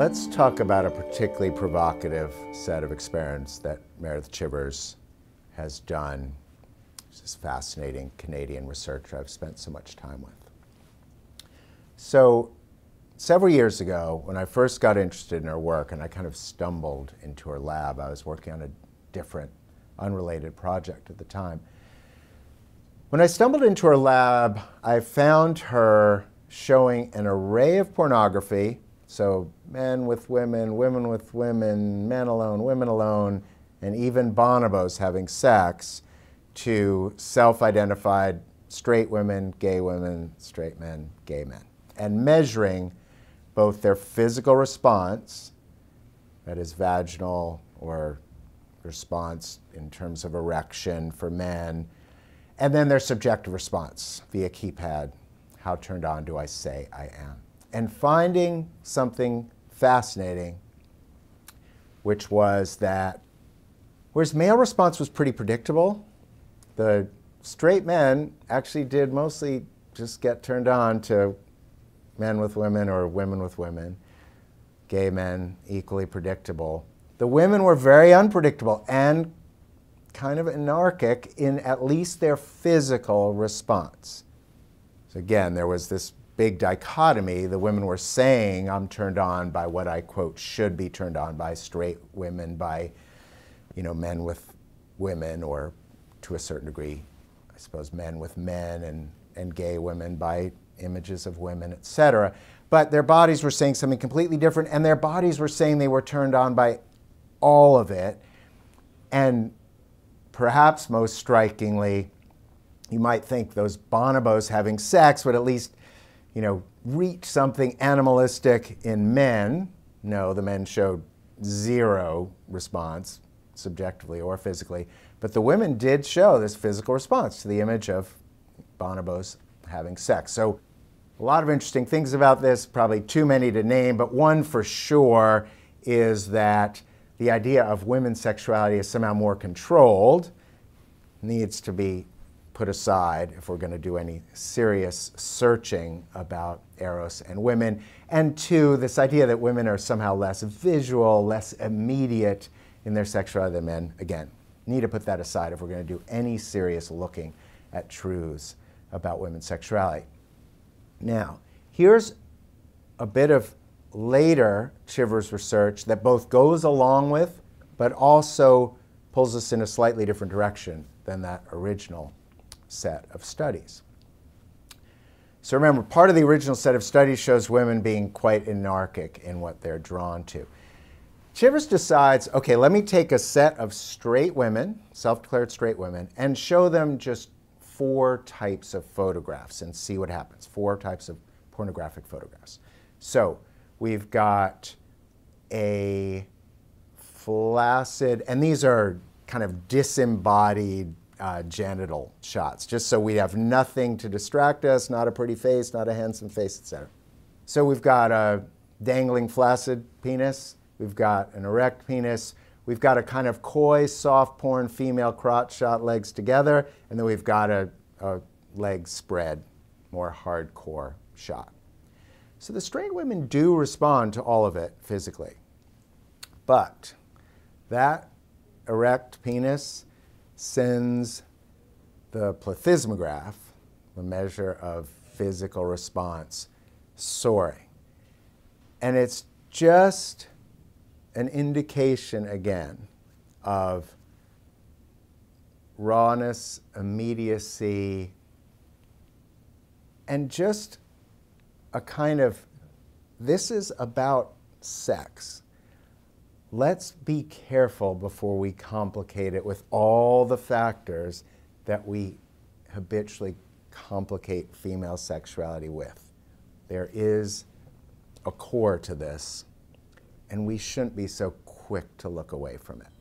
Let's talk about a particularly provocative set of experiments that Meredith Chiver has done. This fascinating Canadian researcher I've spent so much time with. So several years ago, when I first got interested in her work, and I kind of stumbled into her lab, I was working on a different, unrelated project at the time. When I stumbled into her lab, I found her showing an array of pornography, so men with women, women with women, men alone, women alone, and even bonobos having sex, to self-identified straight women, straight men, gay men, and measuring both their physical response, that is vaginal or response in terms of erection for men, and then their subjective response via keypad. How turned on do I say I am? And finding something fascinating, which was that whereas male response was pretty predictable, the straight men actually did mostly just get turned on to men with women or women with women. Gay men, equally predictable. The women were very unpredictable and kind of anarchic in at least their physical response. So again, there was this big dichotomy. The women were saying, I'm turned on by what I, quote, should be turned on by straight women, by, men with women, or to a certain degree, I suppose, men with men, and gay women by images of women, etc. But their bodies were saying something completely different, and their bodies were saying they were turned on by all of it. And perhaps most strikingly, you might think those bonobos having sex would at least, reach something animalistic in men. No, the men showed zero response, subjectively or physically. But the women did show this physical response to the image of bonobos having sex. So a lot of interesting things about this, probably too many to name, but one for sure is that the idea of women's sexuality is somehow more controlled needs to be put aside if we're going to do any serious searching about Eros and women. And two, this idea that women are somehow less visual, less immediate in their sexuality than men, again, need to put that aside if we're going to do any serious looking at truths about women's sexuality. Now, here's a bit of later Chiver's research that both goes along with, but also pulls us in a slightly different direction than that original set of studies. So remember, part of the original set of studies shows women being quite anarchic in what they're drawn to. Chivers decides, okay, let me take a set of straight women, self-declared straight women, and show them just 4 types of photographs and see what happens. 4 types of pornographic photographs. So we've got a flaccid, and these are kind of disembodied genital shots, just so we have nothing to distract us, not a pretty face, not a handsome face, etc. So we've got a dangling flaccid penis, we've got an erect penis, we've got a kind of coy, soft porn female crotch shot, legs together, and then we've got a leg spread, more hardcore shot. So the straight women do respond to all of it physically. But that erect penis sends the plethysmograph, the measure of physical response, soaring. And it's just an indication, again, of rawness, immediacy, and just a kind of, this is about sex. Let's be careful before we complicate it with all the factors that we habitually complicate female sexuality with. There is a core to this, and we shouldn't be so quick to look away from it.